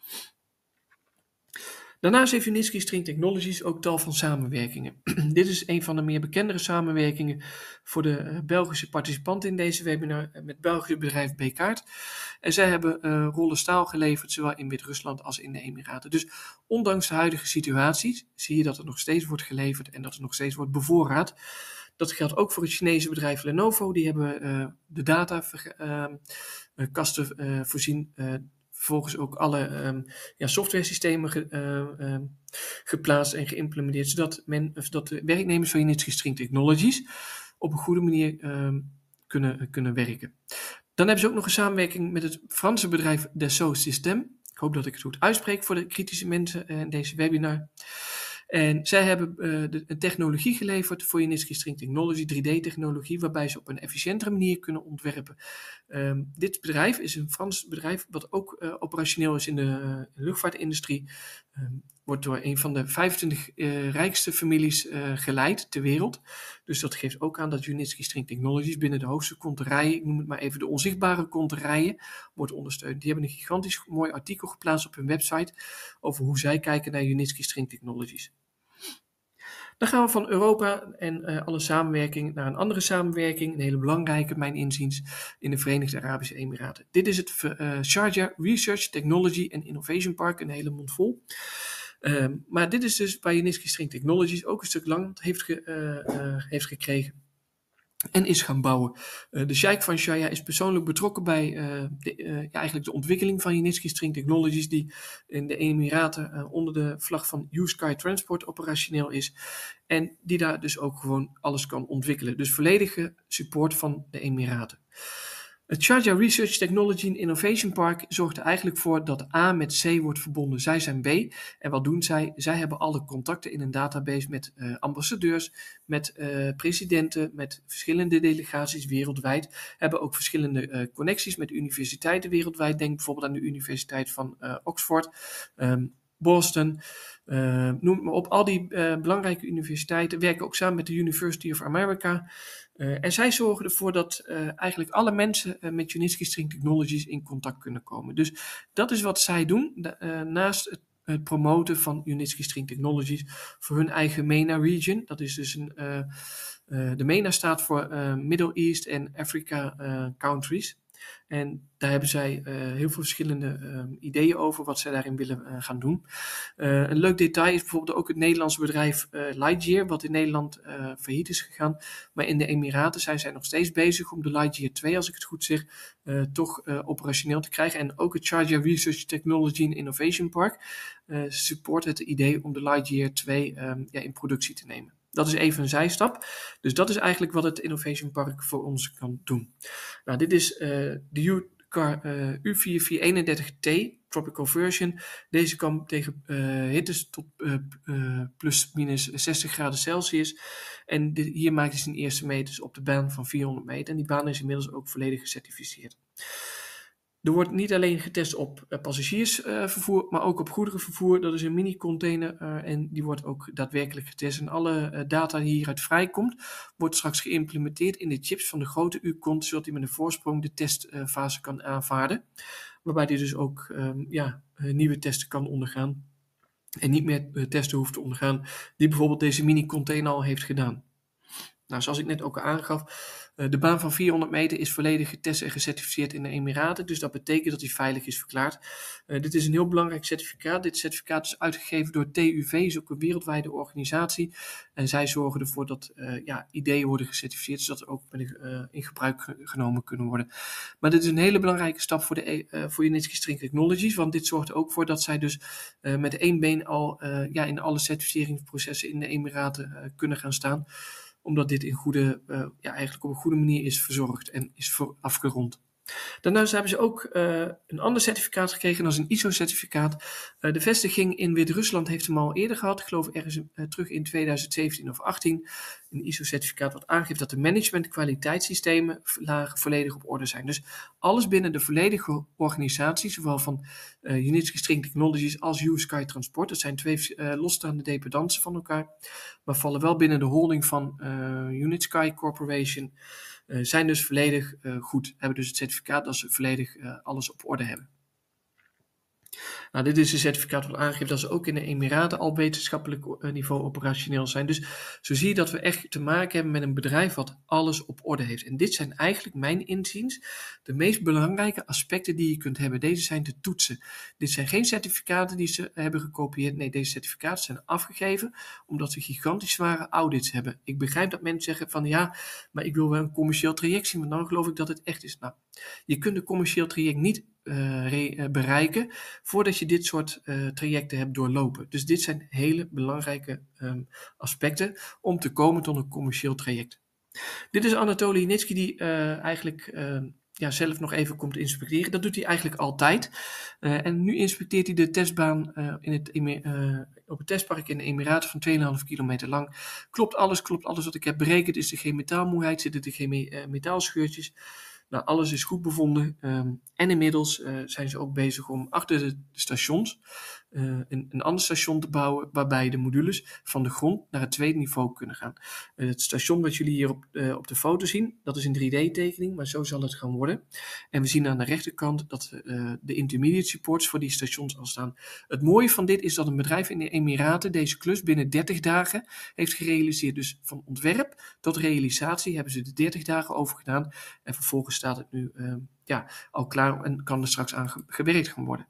Daarnaast heeft Yunitski String Technologies ook tal van samenwerkingen. Dit is een van de meer bekendere samenwerkingen voor de Belgische participanten in deze webinar met het Belgische bedrijf Bekaert. En zij hebben uh, rollen staal geleverd, zowel in Wit-Rusland als in de Emiraten. Dus ondanks de huidige situaties zie je dat er nog steeds wordt geleverd en dat er nog steeds wordt bevoorraad. Dat geldt ook voor het Chinese bedrijf Lenovo. Die hebben uh, de datakasten uh, uh, voorzien. Uh, Vervolgens ook alle um, ja, softwaresystemen ge, uh, uh, geplaatst en geïmplementeerd, zodat, men, zodat de werknemers van Yunitski String Technologies op een goede manier um, kunnen, kunnen werken. Dan hebben ze ook nog een samenwerking met het Franse bedrijf Dassault Systèmes. Ik hoop dat ik het goed uitspreek voor de kritische mensen uh, in deze webinar. En zij hebben uh, de, een technologie geleverd voor Unitsky String Technology, drie D technologie, waarbij ze op een efficiëntere manier kunnen ontwerpen. Um, dit bedrijf is een Frans bedrijf wat ook uh, operationeel is in de uh, luchtvaartindustrie. Um, wordt door een van de vijfentwintig uh, rijkste families uh, geleid ter wereld. Dus dat geeft ook aan dat Unitsky String Technologies binnen de hoogste konterijen, ik noem het maar even de onzichtbare konterijen, wordt ondersteund. Die hebben een gigantisch mooi artikel geplaatst op hun website over hoe zij kijken naar Unitsky String Technologies. Dan gaan we van Europa en uh, alle samenwerking naar een andere samenwerking, een hele belangrijke, mijn inziens, in de Verenigde Arabische Emiraten. Dit is het uh, Sharjah Research, Technology and Innovation Park, een hele mond vol. Uh, maar dit is dus waar Unitsky String Technologies ook een stuk land heeft, ge, uh, uh, heeft gekregen en is gaan bouwen. Uh, de Sheikh van Sharjah is persoonlijk betrokken bij uh, de, uh, ja, eigenlijk de ontwikkeling van Unitsky String Technologies, die in de Emiraten uh, onder de vlag van U-Sky Transport operationeel is. En die daar dus ook gewoon alles kan ontwikkelen. Dus volledige support van de Emiraten. Het Sharjah Research Technology and Innovation Park zorgt er eigenlijk voor dat A met C wordt verbonden. Zij zijn B. En wat doen zij? Zij hebben alle contacten in een database met uh, ambassadeurs, met uh, presidenten, met verschillende delegaties wereldwijd. Hebben ook verschillende uh, connecties met universiteiten wereldwijd. Denk bijvoorbeeld aan de Universiteit van uh, Oxford, um, Boston. Uh, noem maar op. Al die uh, belangrijke universiteiten werken ook samen met de University of America. Uh, en zij zorgen ervoor dat uh, eigenlijk alle mensen uh, met Unitsky String Technologies in contact kunnen komen. Dus dat is wat zij doen, de, uh, naast het, het promoten van Unitsky String Technologies voor hun eigen MENA region. Dat is dus een, uh, uh, de MENA staat voor uh, Middle East en Africa uh, countries. En daar hebben zij uh, heel veel verschillende uh, ideeën over wat zij daarin willen uh, gaan doen. Uh, een leuk detail is bijvoorbeeld ook het Nederlandse bedrijf uh, Lightyear, wat in Nederland uh, failliet is gegaan. Maar in de Emiraten zijn zij nog steeds bezig om de Lightyear twee, als ik het goed zeg, uh, toch uh, operationeel te krijgen. En ook het Sharjah Research Technology and Innovation Park uh, support het idee om de Lightyear twee um, ja, in productie te nemen. Dat is even een zijstap. Dus dat is eigenlijk wat het Innovation Park voor ons kan doen. Nou, dit is uh, de U-Car uh, U vier vier eenendertig T, Tropical Version. Deze kan tegen uh, hittes tot uh, uh, plus minus zestig graden Celsius. En dit, hier maakt hij zijn eerste meters op de baan van vierhonderd meter. En die baan is inmiddels ook volledig gecertificeerd. Er wordt niet alleen getest op uh, passagiersvervoer, uh, maar ook op goederenvervoer. Dat is een mini-container uh, en die wordt ook daadwerkelijk getest. En alle uh, data die hieruit vrijkomt, wordt straks geïmplementeerd in de chips van de grote U-Cont, zodat hij met een voorsprong de testfase uh, kan aanvaarden. Waarbij hij dus ook um, ja, uh, nieuwe testen kan ondergaan. En niet meer uh, testen hoeft te ondergaan die bijvoorbeeld deze mini-container al heeft gedaan. Nou, zoals ik net ook al aangaf, uh, de baan van vierhonderd meter is volledig getest en gecertificeerd in de Emiraten. Dus dat betekent dat hij veilig is verklaard. Uh, dit is een heel belangrijk certificaat. Dit certificaat is uitgegeven door T U V, is ook een wereldwijde organisatie. En zij zorgen ervoor dat uh, ja, ideeën worden gecertificeerd, zodat er ook uh, in gebruik genomen kunnen worden. Maar dit is een hele belangrijke stap voor, de, uh, voor Unitsky String Technologies, want dit zorgt er ook voor dat zij dus uh, met één been al uh, ja, in alle certificeringsprocessen in de Emiraten uh, kunnen gaan staan, omdat dit in goede, uh, ja, eigenlijk op een goede manier is verzorgd en is voor afgerond. Daarnaast hebben ze ook uh, een ander certificaat gekregen, dat is een I S O-certificaat. Uh, de vestiging in Wit-Rusland heeft hem al eerder gehad, ik geloof ergens uh, terug in tweeduizend zeventien of achttien. Een I S O-certificaat wat aangeeft dat de management- kwaliteitssystemen volledig op orde zijn. Dus alles binnen de volledige organisatie, zowel van uh, Unitsky String Technologies als U-Sky Transport. Dat zijn twee uh, losstaande dependanten van elkaar, maar vallen wel binnen de holding van uh, Unitsky Corporation. Uh, zijn dus volledig uh, goed, hebben dus het certificaat dat ze volledig uh, alles op orde hebben. Nou, dit is een certificaat wat aangeeft dat ze ook in de Emiraten al wetenschappelijk niveau operationeel zijn. Dus zo zie je dat we echt te maken hebben met een bedrijf wat alles op orde heeft. En dit zijn eigenlijk mijn inziens de meest belangrijke aspecten die je kunt hebben. Deze zijn de toetsen. Dit zijn geen certificaten die ze hebben gekopieerd. Nee, deze certificaten zijn afgegeven omdat ze gigantisch zware audits hebben. Ik begrijp dat mensen zeggen van ja, maar ik wil wel een commercieel traject zien, want dan geloof ik dat het echt is. Nou, je kunt een commercieel traject niet Uh, re, uh, bereiken voordat je dit soort uh, trajecten hebt doorlopen. Dus dit zijn hele belangrijke um, aspecten om te komen tot een commercieel traject. Dit is Anatoly Unitsky die uh, eigenlijk uh, ja, zelf nog even komt inspecteren. Dat doet hij eigenlijk altijd. Uh, en nu inspecteert hij de testbaan uh, in het, uh, op het testpark in de Emiraten van twee komma vijf kilometer lang. Klopt alles, klopt alles wat ik heb berekend. Is er geen metaalmoeheid, zitten er geen me- uh, metaalscheurtjes. Nou, alles is goed bevonden. Um, en inmiddels uh, zijn ze ook bezig om achter de stations uh, een, een ander station te bouwen, waarbij de modules van de grond naar het tweede niveau kunnen gaan. Uh, het station wat jullie hier op, uh, op de foto zien, dat is een drie D-tekening, maar zo zal het gaan worden. En we zien aan de rechterkant dat uh, de intermediate supports voor die stations al staan. Het mooie van dit is dat een bedrijf in de Emiraten deze klus binnen dertig dagen heeft gerealiseerd. Dus van ontwerp tot realisatie hebben ze de dertig dagen over gedaan. En vervolgens staat het nu uh, ja, al klaar en kan er straks aan ge- gewerkt gaan worden.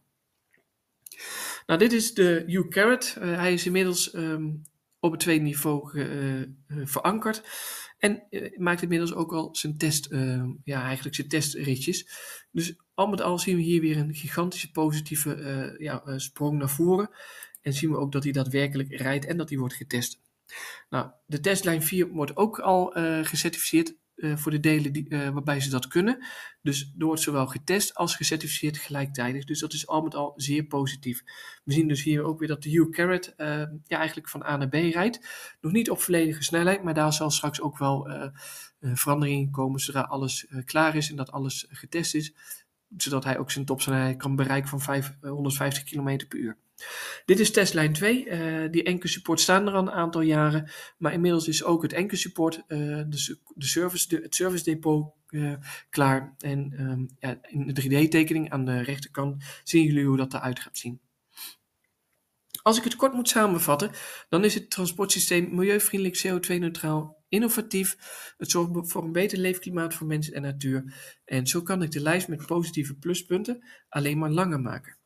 Nou, dit is de U-Carrot. Uh, hij is inmiddels um, op het tweede niveau ge, uh, uh, verankerd. En uh, maakt inmiddels ook al zijn test, uh, ja, eigenlijk zijn testritjes. Dus al met al zien we hier weer een gigantische positieve uh, ja, uh, sprong naar voren. En zien we ook dat hij daadwerkelijk rijdt en dat hij wordt getest. Nou, de testlijn vier wordt ook al uh, gecertificeerd. Uh, voor de delen die, uh, waarbij ze dat kunnen. Dus er wordt zowel getest als gecertificeerd gelijktijdig. Dus dat is al met al zeer positief. We zien dus hier ook weer dat de U-Carrot uh, ja, eigenlijk van A naar B rijdt. Nog niet op volledige snelheid, maar daar zal straks ook wel uh, uh, verandering komen zodra alles uh, klaar is en dat alles uh, getest is. Zodat hij ook zijn topsnelheid kan bereiken van vijfhonderdvijftig kilometer per uur. Dit is testlijn twee. Uh, die enkele support staan er al een aantal jaren. Maar inmiddels is ook het enkele support, uh, de, de service, de, het service depot uh, klaar. En um, ja, in de drie D-tekening aan de rechterkant zien jullie hoe dat eruit gaat zien. Als ik het kort moet samenvatten, dan is het transportsysteem milieuvriendelijk, C O twee neutraal, innovatief. Het zorgt voor een beter leefklimaat voor mensen en natuur. En zo kan ik de lijst met positieve pluspunten alleen maar langer maken.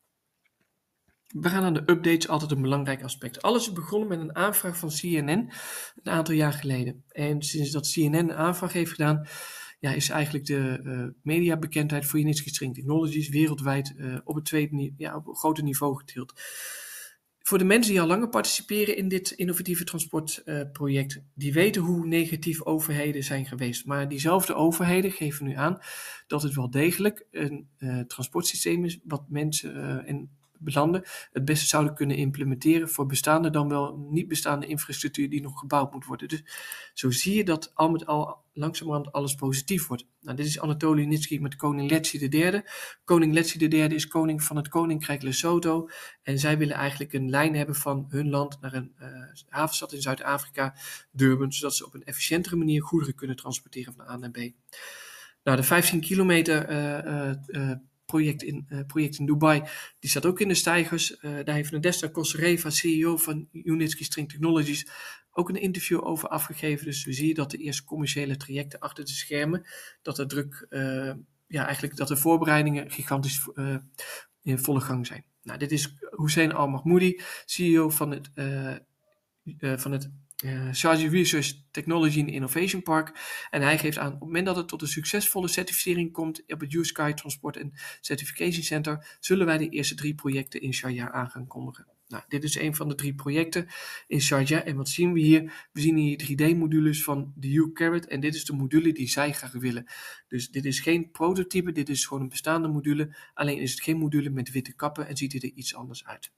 We gaan aan de updates, altijd een belangrijk aspect. Alles is begonnen met een aanvraag van C N N een aantal jaar geleden. En sinds dat C N N een aanvraag heeft gedaan, ja, is eigenlijk de uh, mediabekendheid voor Unitsky String Technologies wereldwijd uh, op, het tweede, ja, op een groter niveau getild. Voor de mensen die al langer participeren in dit innovatieve transportproject, uh, die weten hoe negatief overheden zijn geweest. Maar diezelfde overheden geven nu aan dat het wel degelijk een uh, transportsysteem is wat mensen uh, en landen het beste zouden kunnen implementeren voor bestaande dan wel niet bestaande infrastructuur die nog gebouwd moet worden. Dus zo zie je dat al met al langzamerhand alles positief wordt. Nou, dit is Anatoly Unitsky met koning Letsi de derde. Koning Letsi de derde is koning van het koninkrijk Lesotho en zij willen eigenlijk een lijn hebben van hun land naar een uh, havenstad in Zuid-Afrika, Durban, zodat ze op een efficiëntere manier goederen kunnen transporteren van A naar B. Nou, de vijftien kilometer uh, uh, uh, Project in, uh, project in Dubai, die staat ook in de stijgers. Uh, daar heeft Nadezhda Kossareva, C E O van Unitsky String Technologies, ook een interview over afgegeven. Dus we zien dat de eerste commerciële trajecten achter de schermen, dat de druk, uh, ja eigenlijk dat de voorbereidingen gigantisch uh, in volle gang zijn. Nou, dit is Hussein Al-Mahmoudi, C E O van het, uh, uh, van het Uh, Sharjah Research Technology and Innovation Park. En hij geeft aan, op het moment dat het tot een succesvolle certificering komt op het U-Sky Transport and Certification Center, zullen wij de eerste drie projecten in Sharjah aan gaan kondigen. Nou, dit is een van de drie projecten in Sharjah. En wat zien we hier? We zien hier drie D-modules van de U-Carrot. En dit is de module die zij graag willen. Dus dit is geen prototype, dit is gewoon een bestaande module. Alleen is het geen module met witte kappen en ziet er iets anders uit.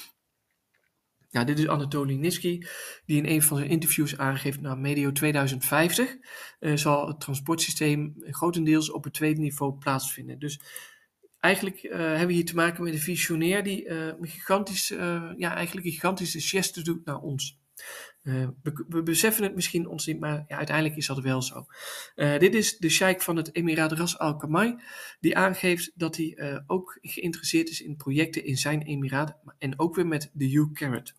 Ja, dit is Anatoly Unitsky, die in een van zijn interviews aangeeft, nou, medio tweeduizend vijftig uh, zal het transportsysteem grotendeels op het tweede niveau plaatsvinden. Dus eigenlijk uh, hebben we hier te maken met een visionair die uh, een gigantische, uh, ja, eigenlijk een gigantische geste doet naar ons. Uh, we, we beseffen het misschien ons niet, maar ja, uiteindelijk is dat wel zo. Uh, dit is de sheik van het Emiraat Ras Al Khaimah, die aangeeft dat hij uh, ook geïnteresseerd is in projecten in zijn emiraat en ook weer met de U-Carrot.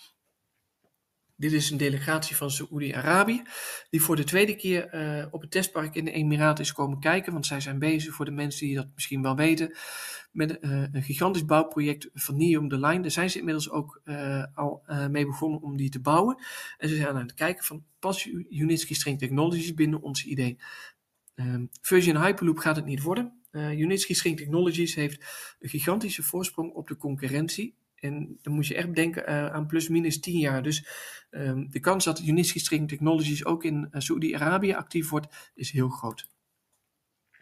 Dit is een delegatie van Saoedi-Arabië, die voor de tweede keer uh, op het testpark in de Emiraten is komen kijken, want zij zijn bezig, voor de mensen die dat misschien wel weten, met uh, een gigantisch bouwproject van Neom the Line. Daar zijn ze inmiddels ook uh, al uh, mee begonnen om die te bouwen. En ze zijn aan het kijken van, past Unitsky String Technologies binnen ons idee? Um, Virgin Hyperloop gaat het niet worden. Uh, Unitsky String Technologies heeft een gigantische voorsprong op de concurrentie. En dan moet je echt denken uh, aan plus minus tien jaar. Dus um, de kans dat Unitsky String Technologies ook in uh, Saoedi-Arabië actief wordt, is heel groot.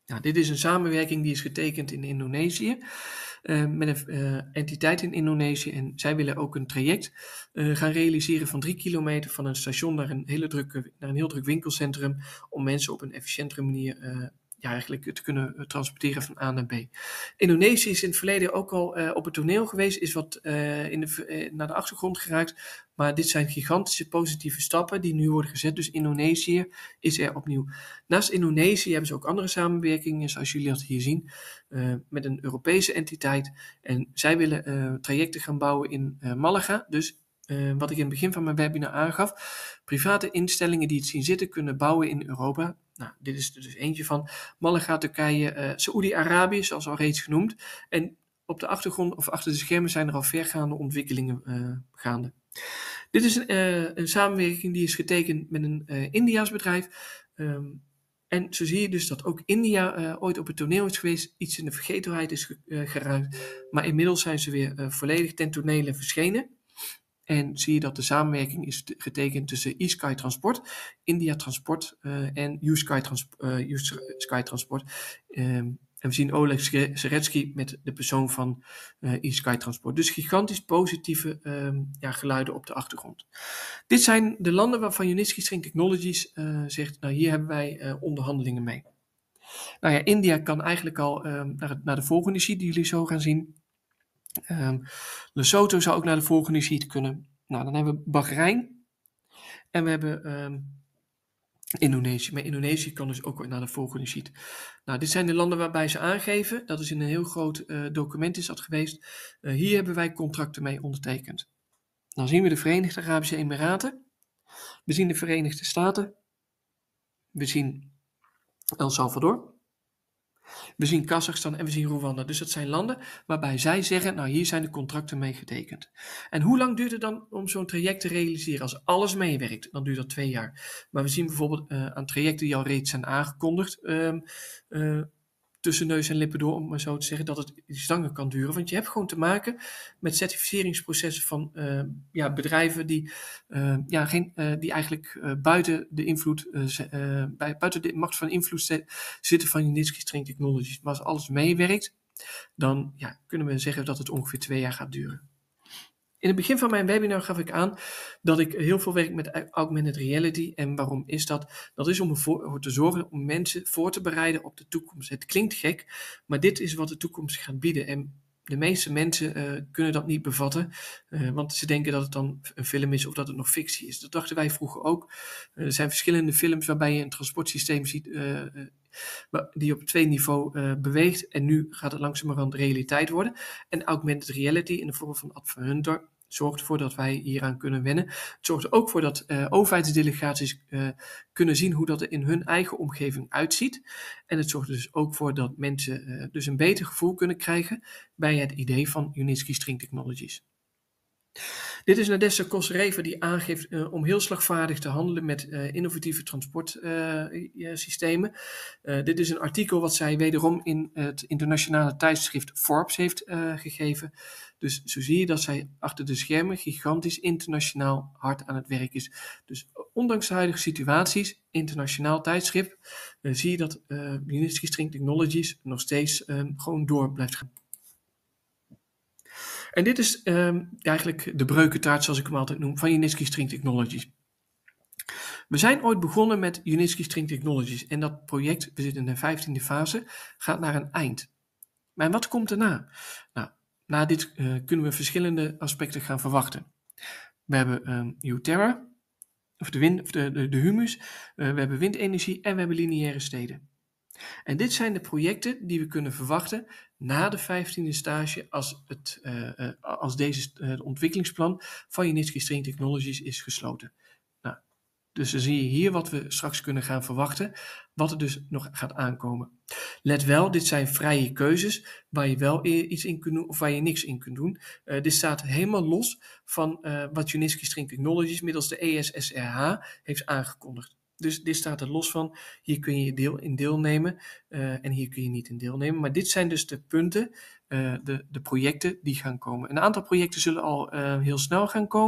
Nou, dit is een samenwerking die is getekend in Indonesië uh, met een uh, entiteit in Indonesië. En zij willen ook een traject uh, gaan realiseren van drie kilometer van een station naar een, hele drukke, naar een heel druk winkelcentrum. Om mensen op een efficiëntere manier uh, ja, eigenlijk te kunnen transporteren van A naar B. Indonesië is in het verleden ook al uh, op het toneel geweest, is wat uh, in de, uh, naar de achtergrond geraakt. Maar dit zijn gigantische positieve stappen die nu worden gezet. Dus Indonesië is er opnieuw. Naast Indonesië hebben ze ook andere samenwerkingen, zoals jullie dat hier zien, uh, met een Europese entiteit. En zij willen uh, trajecten gaan bouwen in uh, Malaga. Dus uh, wat ik in het begin van mijn webinar aangaf, private instellingen die het zien zitten kunnen bouwen in Europa. Nou, dit is er dus eentje van. Malaga, Turkije, uh, Saoedi-Arabië, zoals al reeds genoemd. En op de achtergrond of achter de schermen zijn er al vergaande ontwikkelingen uh, gaande. Dit is een, uh, een samenwerking die is getekend met een uh, Indiaas bedrijf. Um, en zo zie je dus dat ook India uh, ooit op het toneel is geweest, iets in de vergetelheid is ge, uh, geraakt. Maar inmiddels zijn ze weer uh, volledig ten tonele verschenen. En zie je dat de samenwerking is getekend tussen eSky Transport, India Transport uh, en U-Sky Trans uh, U-Sky Transport. Um, En we zien Oleg Seretsky met de persoon van uh, eSky Transport. Dus gigantisch positieve um, ja, geluiden op de achtergrond. Dit zijn de landen waarvan Unitsky String Technologies uh, zegt, nou hier hebben wij uh, onderhandelingen mee. Nou ja, India kan eigenlijk al um, naar, het, naar de volgende sheet die jullie zo gaan zien. Um, Lesotho zou ook naar de volgende sheet kunnen. Nou, dan hebben we Bahrein. En we hebben Um, Indonesië. Maar Indonesië kan dus ook naar de volgende sheet. Nou, dit zijn de landen waarbij ze aangeven. Dat is in een heel groot uh, document is dat geweest. Uh, hier hebben wij contracten mee ondertekend. Dan zien we de Verenigde Arabische Emiraten. We zien de Verenigde Staten. We zien El Salvador. We zien Kazachstan en we zien Rwanda. Dus dat zijn landen waarbij zij zeggen, nou hier zijn de contracten mee getekend. En hoe lang duurt het dan om zo'n traject te realiseren? Als alles meewerkt, dan duurt dat twee jaar. Maar we zien bijvoorbeeld uh, aan trajecten die al reeds zijn aangekondigd, uh, uh, tussen neus en lippen door, om maar zo te zeggen, dat het iets langer kan duren. Want je hebt gewoon te maken met certificeringsprocessen van uh, ja, bedrijven die, uh, ja, geen, uh, die eigenlijk uh, buiten de invloed, uh, uh, bij, buiten de macht van invloed zitten van Unitsky String Technologies. Maar als alles meewerkt, dan ja, kunnen we zeggen dat het ongeveer twee jaar gaat duren. In het begin van mijn webinar gaf ik aan dat ik heel veel werk met augmented reality. En waarom is dat? Dat is om ervoor te zorgen om mensen voor te bereiden op de toekomst. Het klinkt gek, maar dit is wat de toekomst gaat bieden. En de meeste mensen uh, kunnen dat niet bevatten, uh, want ze denken dat het dan een film is of dat het nog fictie is. Dat dachten wij vroeger ook. Uh, er zijn verschillende films waarbij je een transportsysteem ziet uh, uh, die op twee niveau uh, beweegt. En nu gaat het langzamerhand realiteit worden. En augmented reality in de vorm van Ad van Hunter zorgt ervoor dat wij hieraan kunnen wennen. Het zorgt er ook voor dat uh, overheidsdelegaties uh, kunnen zien hoe dat er in hun eigen omgeving uitziet. En het zorgt er dus ook voor dat mensen uh, dus een beter gevoel kunnen krijgen bij het idee van Unitsky String Technologies. Dit is Nadezhda Kossareva die aangeeft uh, om heel slagvaardig te handelen met uh, innovatieve transportsystemen. Uh, uh, dit is een artikel wat zij wederom in het internationale tijdschrift Forbes heeft uh, gegeven. Dus zo zie je dat zij achter de schermen gigantisch internationaal hard aan het werk is. Dus ondanks de huidige situaties, internationaal tijdschrift, uh, zie je dat uh, Unitsky String Technologies nog steeds uh, gewoon door blijft gaan. En dit is um, eigenlijk de breukentaart, zoals ik hem altijd noem, van Unitsky String Technologies. We zijn ooit begonnen met Unitsky String Technologies en dat project, we zitten in de vijftiende fase, gaat naar een eind. Maar wat komt erna? Nou, na dit uh, kunnen we verschillende aspecten gaan verwachten. We hebben um, Uterra, of de, wind, of de, de, de humus, uh, we hebben windenergie en we hebben lineaire steden. En dit zijn de projecten die we kunnen verwachten na de vijftiende stage als, het, uh, uh, als deze uh, ontwikkelingsplan van Unitsky String Technologies is gesloten. Nou, dus dan zie je hier wat we straks kunnen gaan verwachten, wat er dus nog gaat aankomen. Let wel, dit zijn vrije keuzes waar je wel iets in kunt doen of waar je niks in kunt doen. Uh, dit staat helemaal los van uh, wat Unitsky String Technologies middels de E S S R H heeft aangekondigd. Dus dit staat er los van, hier kun je deel in deelnemen uh, en hier kun je niet in deelnemen. Maar dit zijn dus de punten, uh, de, de projecten die gaan komen. Een aantal projecten zullen al uh, heel snel gaan komen.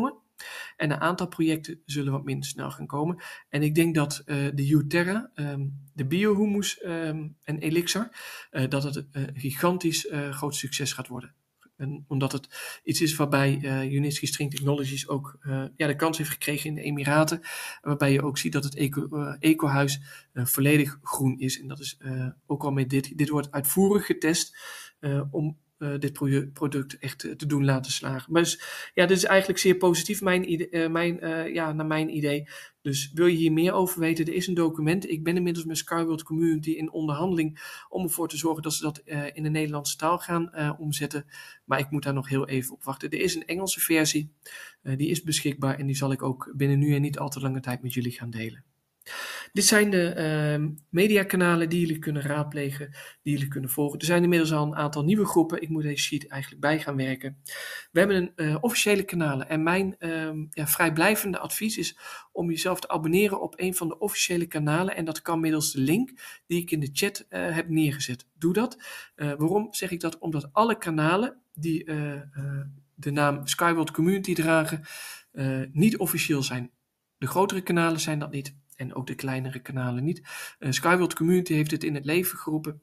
En een aantal projecten zullen wat minder snel gaan komen. En ik denk dat uh, de uTerra, um, de biohumus um, en Elixir, uh, dat het een gigantisch uh, groot succes gaat worden. En omdat het iets is waarbij uh, Unitsky String Technologies ook uh, ja, de kans heeft gekregen in de Emiraten. Waarbij je ook ziet dat het eco, uh, ecohuis uh, volledig groen is. En dat is uh, ook al met dit. Dit wordt uitvoerig getest uh, om uh, dit pro- product echt uh, te doen laten slagen. Maar dus, ja, dit is eigenlijk zeer positief mijn ide- uh, mijn, uh, ja, naar mijn idee. Dus wil je hier meer over weten, er is een document. Ik ben inmiddels met SkyWorld Community in onderhandeling om ervoor te zorgen dat ze dat uh, in de Nederlandse taal gaan uh, omzetten. Maar ik moet daar nog heel even op wachten. Er is een Engelse versie, uh, die is beschikbaar en die zal ik ook binnen nu en niet al te lange tijd met jullie gaan delen. Dit zijn de uh, mediakanalen die jullie kunnen raadplegen, die jullie kunnen volgen. Er zijn inmiddels al een aantal nieuwe groepen. Ik moet deze sheet eigenlijk bij gaan werken. We hebben een uh, officiële kanalen en mijn uh, ja, vrijblijvende advies is om jezelf te abonneren op een van de officiële kanalen. En dat kan middels de link die ik in de chat uh, heb neergezet. Doe dat. Uh, waarom zeg ik dat? Omdat alle kanalen die uh, uh, de naam SkyWorld Community dragen, uh, niet officieel zijn. De grotere kanalen zijn dat niet. En ook de kleinere kanalen niet. Uh, SkyWorld Community heeft het in het leven geroepen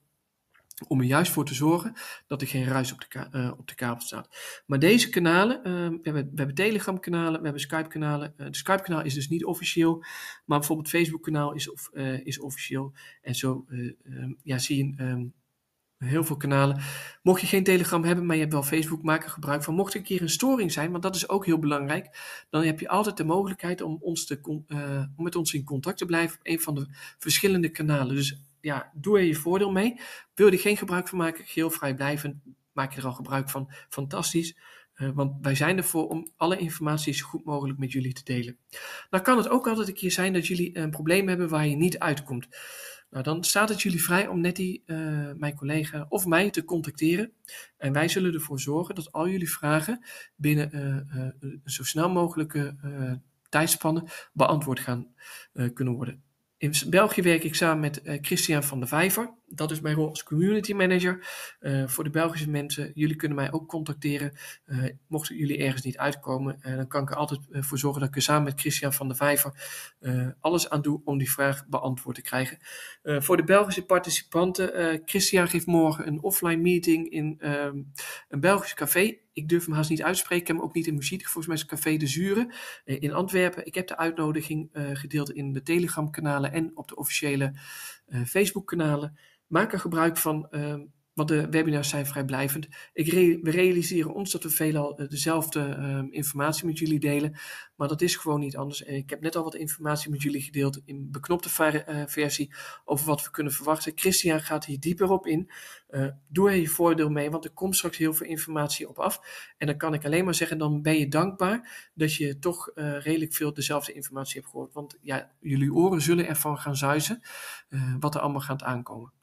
om er juist voor te zorgen dat er geen ruis op de, ka- uh, op de kabel staat. Maar deze kanalen, uh, we, hebben, we hebben Telegram kanalen, we hebben Skype kanalen. Uh, de Skype kanaal is dus niet officieel, maar bijvoorbeeld Facebook kanaal is, of, uh, is officieel. En zo uh, um, ja, zie je um, heel veel kanalen. Mocht je geen Telegram hebben, maar je hebt wel Facebook, maak er gebruik van. Mocht er een keer een storing zijn, want dat is ook heel belangrijk, dan heb je altijd de mogelijkheid om, ons te, uh, om met ons in contact te blijven op een van de verschillende kanalen. Dus ja, doe er je voordeel mee. Wil je er geen gebruik van maken, geheel vrijblijvend, maak je er al gebruik van. Fantastisch. Uh, want wij zijn ervoor om alle informatie zo goed mogelijk met jullie te delen. Nou kan het ook altijd een keer zijn dat jullie een probleem hebben waar je niet uitkomt. Nou, dan staat het jullie vrij om Nettie, uh, mijn collega of mij te contacteren. En wij zullen ervoor zorgen dat al jullie vragen binnen uh, uh, zo snel mogelijke uh, tijdspannen beantwoord gaan uh, kunnen worden. In België werk ik samen met uh, Christian van der Vijver. Dat is mijn rol als community manager. Uh, voor de Belgische mensen, jullie kunnen mij ook contacteren. Uh, mochten jullie ergens niet uitkomen, uh, dan kan ik er altijd uh, voor zorgen dat ik er samen met Christian van der Vijver uh, alles aan doe om die vraag beantwoord te krijgen. Uh, voor de Belgische participanten, uh, Christian geeft morgen een offline meeting in uh, een Belgisch café. Ik durf hem haast niet uitspreken, ik heb hem ook niet in muziek. Volgens mij is het Café de Zure uh, in Antwerpen. Ik heb de uitnodiging uh, gedeeld in de Telegram kanalen en op de officiële uh, Facebook kanalen. Maak er gebruik van, uh, want de webinars zijn vrijblijvend. Ik re- we realiseren ons dat we veelal uh, dezelfde uh, informatie met jullie delen, maar dat is gewoon niet anders. En ik heb net al wat informatie met jullie gedeeld in beknopte va- uh, versie over wat we kunnen verwachten. Christian gaat hier dieper op in. Uh, doe er je voordeel mee, want er komt straks heel veel informatie op af. En dan kan ik alleen maar zeggen, dan ben je dankbaar dat je toch uh, redelijk veel dezelfde informatie hebt gehoord. Want ja, jullie oren zullen ervan gaan zuizen uh, wat er allemaal gaat aankomen.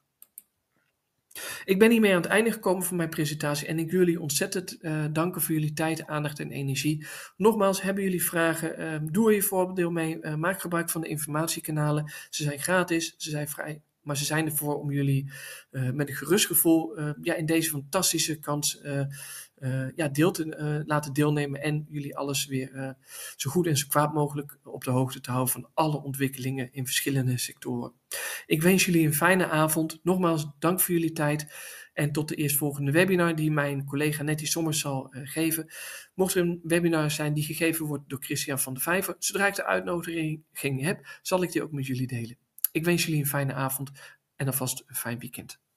Ik ben hiermee aan het einde gekomen van mijn presentatie en ik wil jullie ontzettend uh, danken voor jullie tijd, aandacht en energie. Nogmaals, hebben jullie vragen, uh, doe er je voordeel mee, uh, maak gebruik van de informatiekanalen. Ze zijn gratis, ze zijn vrij, maar ze zijn ervoor om jullie uh, met een gerust gevoel uh, ja, in deze fantastische kans uh, uh, ja, deel te uh, laten deelnemen en jullie alles weer uh, zo goed en zo kwaad mogelijk op de hoogte te houden van alle ontwikkelingen in verschillende sectoren. Ik wens jullie een fijne avond. Nogmaals, dank voor jullie tijd. En tot de eerstvolgende webinar die mijn collega Nettie Sommers zal uh, geven. Mocht er een webinar zijn die gegeven wordt door Christian van der Vijver, zodra ik de uitnodiging heb, zal ik die ook met jullie delen. Ik wens jullie een fijne avond en alvast een fijn weekend.